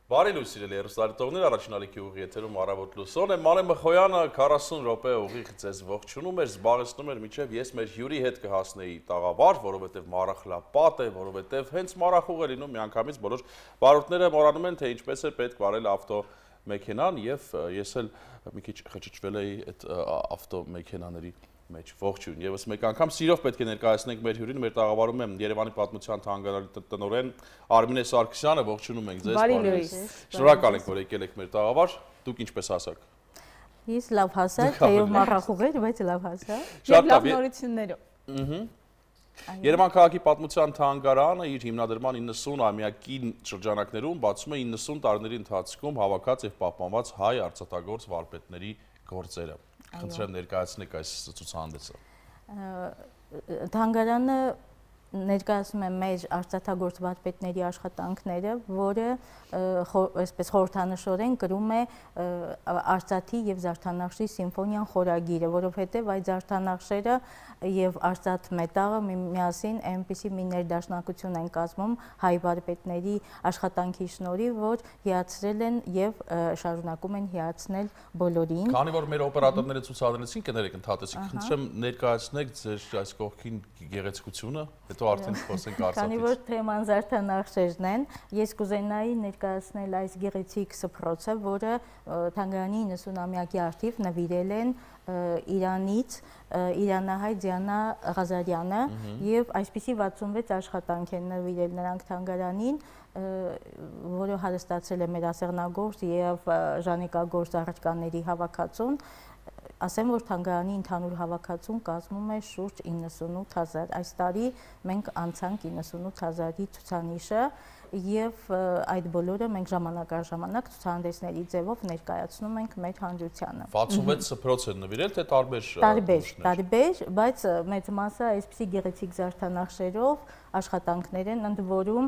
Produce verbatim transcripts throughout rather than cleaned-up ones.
Բարի լույս սիրելի հեռուստադիտողներ, առաջին ալիքի ուղի եթերում Առավոտ լուսոն է, Մանե Մխոյանը քառասուն րոպե ուղիղ ձեզ ողջունում էր, զբաղեցնում էր մինչև ես մեր հյուրի հետ կհասնեի տաղավար, որովհետև մառախլապատ է, որովհետև հենց մառախուղ է լինում միանգամից բոլոր բարորդները մոռանում են, թե ինչպես է պետք վարել ավտոմեքենան եւ ես էլ մի քիչ խճճվել էի այդ ավտոմեքենաների մեջ ողջույն եւս մեկ անգամ սիրով պետք է ներկայացնենք մեր հյուրին մեր տաղավարում եմ Երևանի պատմության թանգարանի տնօրեն Արմինե Սարգսյանը ողջունում ենք ձեզ բարի լույս շնորհակալ ենք որ եկել եք մեր տաղավար դուք ինչպես հասաք Ես լավ հասա թեև մառախուղ էր բայց լավ հասա եւ լավ նորություններով ըհը Երևան քաղաքի պատմության թանգարանը իր հիմնադրման իննսուն-ամյակին շրջանակներում բացում է իննսուն տարիների ընթացքում հավաքած եւ պահպանված հայ արծաթագործ վարպետների գործերը Խնդրեմ ներկայացնեք այս ցուցահանդեսը։ Թանգարանը ներկայացնում է մեր արծաթագործ վարպետների աշխատանքները, որը այսպես խորհրդանշորեն կրում է արծաթի եւ զարդանախշի սիմֆոնիան խորագիրը, որովհետեւ այդ զարդանախշերը եւ արծաթ մետաղը միասին այնպիսի մի ներդաշնակություն են կազմում հայ վարպետների աշխատանքի շնորհիվ, որ հիացրել են եւ շարունակում են հիացնել բոլորին։ Քանի որ մեր օպերատորները ցուցադրեցին, կներեք ընդհատեցիք, խնդրեմ ներկայացնեք ձեր այս կողքին գեղեցկությունը, հետո արդեն խոսենք արծաթից։ Քանի որ թեման զարդանախշերն են, ես կուզենայի ներկայացնել այս գեղեցիկ սփռոցը, որը թանգարանի իննսուն-ամյակի արդիվ նվիրել են Իրանից Իրանահայ Դիանա Ղազարյանը եւ այսպիսի վաթսունվեց աշխատանք են նվիրել նրանք թանգարանին, որը հարստացել է մեր ասեղնագործ եւ ժանեկագործ առարկաների հավաքածուն ասեմ որ թանգարանի ընդհանուր հավաքածուն կազմում է շուրջ իննսունութ հազար այս տարի մենք անցանք իննսունութ հազարի ցուցանիշը եւ այդ բոլորը մենք ժամանակ առ ժամանակ ցուցահանդեսների ձևով ներկայացնում ենք մեր հանրությանը վաթսունվեց սփռոց են նվիրել թե տարբեր տարբեր տարբեր բայց մեծ մասը այսպիսի գեղեցիկ զարդանախշերով աշխատանքներ են ընդ որում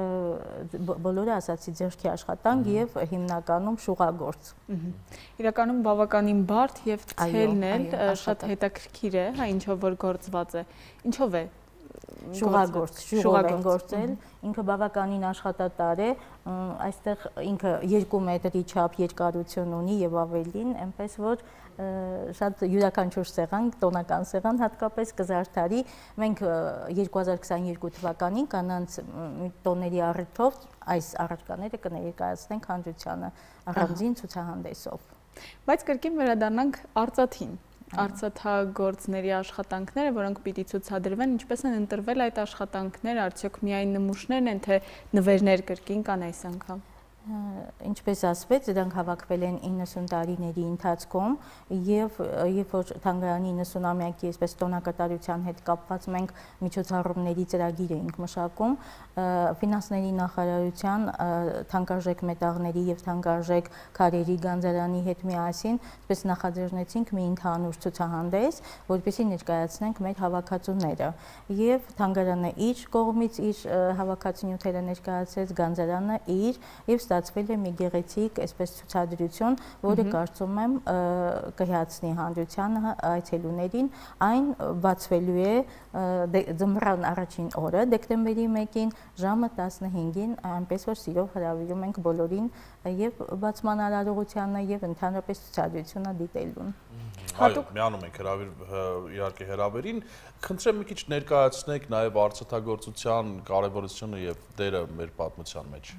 բոլորը ասացի ձեռքի աշխատանք եւ հիմնականում շուղագործ Իրականում բավականին բարդ եւ թելն էլ շատ հետաքրքիր է հա ինչով որ գործված է ինչով է շուղագործ շուղով են գործել ինքը բավականին աշխատատար է այստեղ ինքը երկու մետրի չափ երկարություն ունի եւ ավելին այնպես որ շատ յուրաքանչյուր սեղան տոնական սեղան հատկապես կզարդարի մենք երկու հազար քսաներկու թվականին կանանց տոների առիթով այս առարկաները կներկայացնենք հանրությանը առանձին ցուցահանդեսով բայց կրկին վերադառնանք արծաթին Արծաթագործների աշխատանքները, որոնք պիտի ցուցադրվեն, ինչպես են ընտրվել այդ աշխատանքները, արդյոք միայն նմուշներն են, թե նվերներ կրկին կան այս անգամ։ Ինչպես ասվեց, դրանք հավաքվել են իննսուն տարիների ընթացքում եւ երբ որ թանգարանի իննսունամյակի այսպես տոնակատարության հետ կապված մենք միջոցառումների ծրագիր էինք մշակում, ֆինանսների նախարարության թանկարժեք մետաղների եւ թանկարժեք քարերի գանձարանի հետ միասին այսպես նախաձեռնեցինք մի ընդհանուր ցուցահանդես, որպեսզի ներկայացնենք մեր հավաքածուները եւ թանգարանը իր կողմից իր հավաքածունյութերը ներկայացրեց, գանձարանը իր եւ ստացվել է մի գեղեցիկ այսպես ցուցադրություն, որը կարծում եմ կհիացնի հանրությանը այցելուներին, այն բացվելու է ձմռան առաջին օրը, դեկտեմբերի մեկին ժամը տասնհինգին, այնպես որ սիրով հրավիրում ենք բոլորին եւ բացման արարողությանը եւ ընդհանրապես ցուցադրությունը դիտելուն։ Այո, միանում ենք իհարկե հրավերին, խնդրեմ մի քիչ ներկայացնեք նաեւ արծաթագործության կարեւորությունը եւ դերը մեր պատմության մեջ։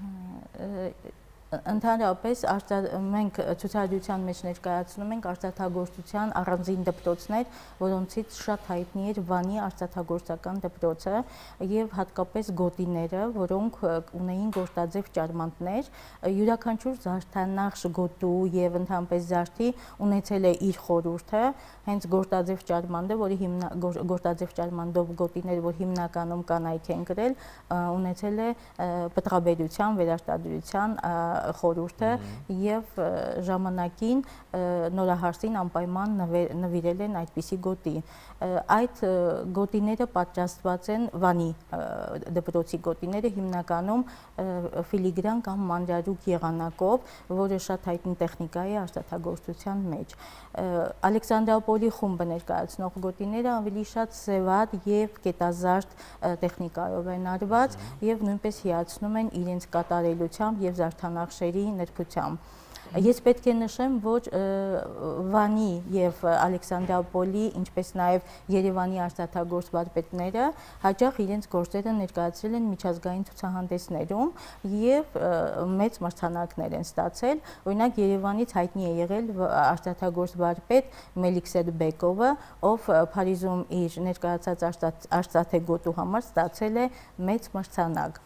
Ընդհանրապես մենք ցուցադրության մեջ ներկայացնում ենք արծաթագործության առանձին դպրոցներ, որոնցից շատ հայտնի էր Վանի արծաթագործական դպրոցը եւ հատկապես գոտիները, որոնք ունեին գործաձև ճարմանտներ, յուրաքանչյուր զարդանախշ գոտու եւ ընդհանրապես զարդի ունեցել է իր խորհուրդը, հենց գործաձև ճարմանդը, որի հիմնա գործաձև ճարմանդով գոտիներ, որ հիմնականում կանայք են գրել, ունեցել է պտղաբերության, վերարտադրության խորհուրդը եւ ժամանակին նորահարսին անպայման նվիրել են այդպիսի գոտի։ Այդ գոտիները պատրաստված են Վանի դպրոցի գոտիները հիմնականում ֆիլիգրան կամ մանրարուկ եղանակով, որը շատ հայտնի տեխնիկա է արծաթագործության մեջ։ Ալեքսանդրապոլի խումբը ներկայացնող գոտիները ավելի շատ սևատ եւ կետազարդ տեխնիկայով են արված եւ նույնպես հիացնում են իրենց կատարելությամբ եւ զարդանախշ նախշերի ներկայությամբ։ Ես պետք է նշեմ, որ Վանի եւ Ալեքսանդրապոլի, ինչպես նաեւ Երևանի արծաթագործ վարպետները հաճախ իրենց գործերը ներկայացրել են միջազգային ցուցահանդեսներում եւ մեծ մրցանակներ են ստացել։ Օրինակ Երևանից հայտնի է եղել արծաթագործ վարպետ Մելիքսետ Բեկովը, ով Փարիզում իր ներկայացած արծաթե գոտու համար ստացել է մեծ մրցանակ։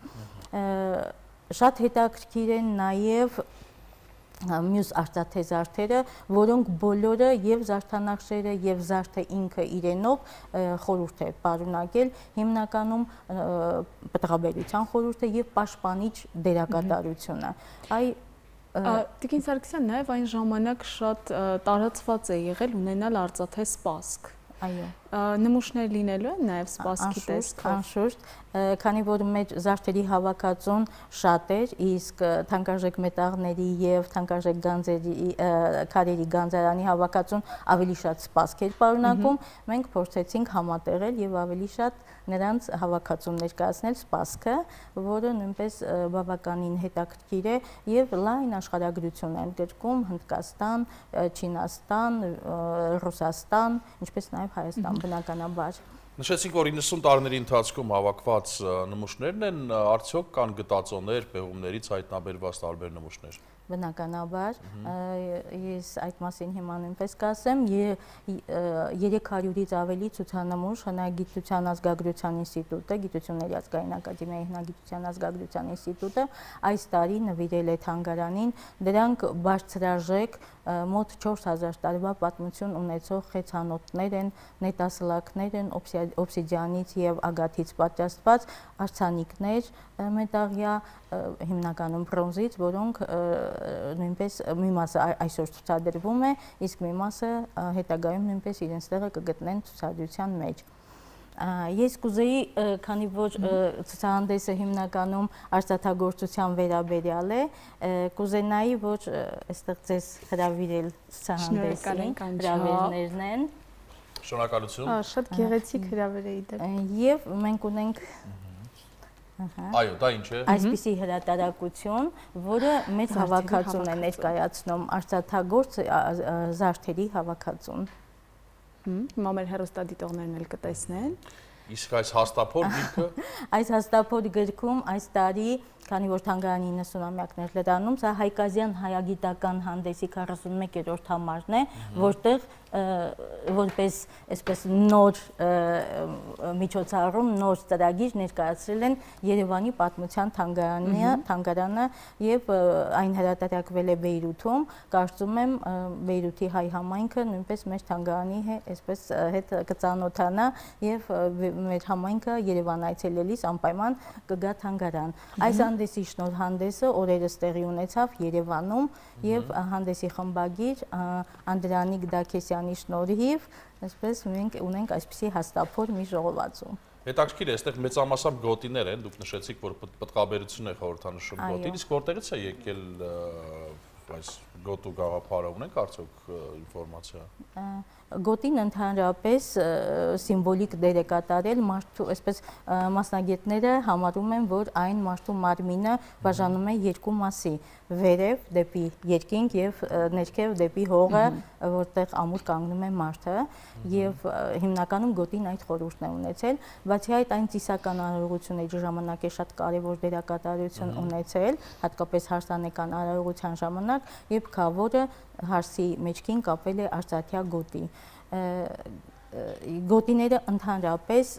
Շատ հետաքրքիր են նաեւ մյուս արծաթե զարդերը, որոնք բոլորը եւ զարդանախշերը եւ զարդը ինքը իրենով խորհուրդ է պարունակել հիմնականում պտղաբերության խորհուրդը եւ պաշտպանիչ դերակատարությունը։ Այ Տիկին Սարգսյան, նաեւ այն ժամանակ շատ տարածված է եղել ունենալ արծաթե սպասք։ Այո։ Նմուշներ լինելու են նաև սպասքի տեսքով։ Անշուշտ, քանի որ մեր զարդերի հավաքածուն շատ էր, իսկ թանկարժեք մետաղների եւ թանկարժեք գանձերի քարերի գանձարանի հավաքածուն ավելի շատ սպասք էր պարունակում, մենք փորձեցինք համատեղել եւ ավելի շատ նրանց հավաքածուն ներկայացնել սպասքը, որը նույնպես բավականին հետաքրքիր է եւ լայն աշխարհագրություն են գրկում Հնդկաստան, Չինաստան, Ռուսաստան, ինչպես նաեւ Հայաստան բնականաբար։ Նշեցինք, որ իննսուն տարիների ընթացքում հավաքված նմուշներն են, արդյոք կան գտածոներ, պեղումներից հայտնաբերված տարբեր նմուշներ։ Բնականաբար, ես այդ մասին հիմա նույնպես կասեմ, երեք հարյուրից ավելի ցուցանմուշ Հնագիտության ազգագրության ինստիտուտը, Գիտությունների ազգային ակադեմիայի Հնագիտության ազգագրության ինստիտուտը այս տարի նվիրել է թանգարանին, դրանք բարձրաժեք մոտ չորս հազար տարվա պատմություն ունեցող խեցանոթներ են, նետասլաքներ են, օբսիդիանից եւ ագաթից պատրաստված արձանիկներ մետաղյա, հիմնականում բրոնզից, որոնք նույնպես մի մասը այսօր ցուցադրվում է, իսկ մի մասը հետագայում նույնպես իրենց տեղը կգտնեն ցուցադրության մեջ։ Ես կուզեի, քանի որ ցուցահանդեսը հիմնականում արծաթագործության վերաբերյալ է, կուզենայի, որ այստեղ ձեզ հրավիրել ցուցահանդեսին, հրավերներն են։ Շնորհակալություն։ Շատ գեղեցիկ հրավեր է իդեպ։ Եվ մենք ունենք Այո, դա ինչ է։ Այսպիսի հրատարակություն, որը մեծ հավաքածուն է ներկայացնում արծաթագործ զարդերի հավաքածուն։ Հիմա մեր հեռուստադիտողներն էլ կտեսնեն։ Իսկ այս հաստափոր գիրքը։ Այս հաստափոր գրքում այս տարի, քանի որ թանգարանի իննսունամյակներ լրանում, սա Հայկազյան հայագիտական հանդեսի քառասունմեկերորդ համարն է, որտեղ որպես այսպես նոր միջոցառում, նոր ծրագիր ներկայացրել են Երևանի պատմության թանգարանը, թանգարանը եւ այն հրատարակվել է Բեյրութում, կարծում եմ Բեյրութի հայ համայնքը նույնպես մեր թանգարանի այսպես հետ կծանոթանա եւ մեր համայնքը Երևան այցելելիս անպայման կգա թանգարան։ Այս հանդեսի շնորհանդեսը օրերս տեղի ունեցավ Երևանում եւ հանդեսի խմբագիր Անդրանիկ Դաքեսյանի շնորհիվ, այսպես մենք ունենք այսպիսի հաստափոր մի ժողովածու։ Հետաքրքիր է, այստեղ մեծամասամբ գոտիներ են, դուք նշեցիք, որ պտղաբերությունն է խորհրդանշում գոտին, իսկ որտեղից է եկել այս գոտու գաղափարը, ունենք արդյոք ինֆորմացիա։ Գոտին ընդհանրապես սիմվոլիկ դեր է կատարել մարդու, այսպես մասնագետները համարում են, որ այն մարդու մարմինը բաժանում է երկու մասի, վերև դեպի երկինք եւ ներքև դեպի հողը, որտեղ ամուր կանգնում է մարդը եւ հիմնականում գոտին այդ խորհուրդն է ունեցել, բացի այդ այն ծիսական արարողությունների ժամանակ է շատ կարեւոր դերակատարություն ունեցել, հատկապես հարսանեկան արարողության ժամանակ, երբ քավորը հարսի մեջքին կապել է արծաթյա գոտի։ Գոտիները ընդհանրապես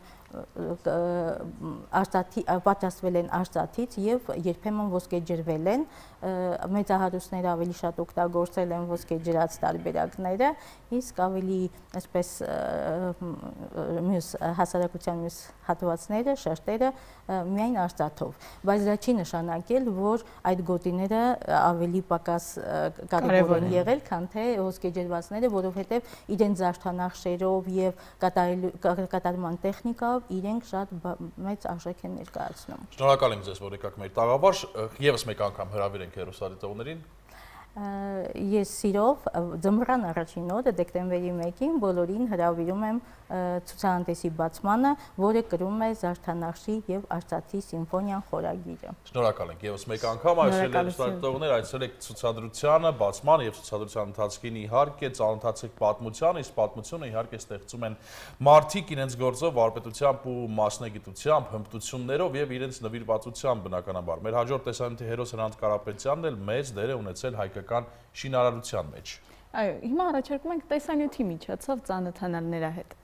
պատրաստվել են արծաթից եւ երբեմն ոսկեջրվել են, մեծահարուստները ավելի շատ օգտագործել են ոսկեջրած տարբերակները, իսկ ավելի այսպես մյուս հասարակության մյուս հատվածները, շերտերը միայն արծաթով, բայց դա չի նշանակել, որ այդ գոտիները ավելի պակաս կարևոր են եղել, քան թե ոսկեջրվածները, որովհետեւ իրենց զարդանախշերով եւ կատարման տեխնիկայով իրենք շատ մեծ արժեք են ներկայացնում։ Շնորհակալ եմ ձեզ, որ եկաք մեր տաղավար, եւս մեկ անգամ հրավիրենք հեռուստադիտողներին։ Ես սիրով ձմռան առաջին օրը դեկտեմբերի մեկին բոլորին հրավիրում եմ ցուցահանդեսի բացմանը, որը կրում է Զարդանախշի եւ Արցախի սիմֆոնիան խորագիրը։ Շնորհակալ ենք եւս մեկ անգամ այսօր լուսանկարողներ այցելեք ցուցադրությանը, բացմանը եւ ցուցադրության ընթացքին իհարկե ծանոթացեք պատմության, իսկ պատմությունը իհարկե ստեղծում են մարդիկ իրենց գործով, վարպետությամբ ու մասնագիտությամբ, հմտություններով եւ իրենց նվիրվածությամբ բնականաբար։ Մեր հաջորդ տեսանյութի հերոս Հրանտ Կարապետյանն էլ մեծ դեր է ունեցել հայկական շինարարության մեջ։ Այո, հիմա առաջարկում ենք տեսանյութի միջոցով ծանոթանալ նրա հետ։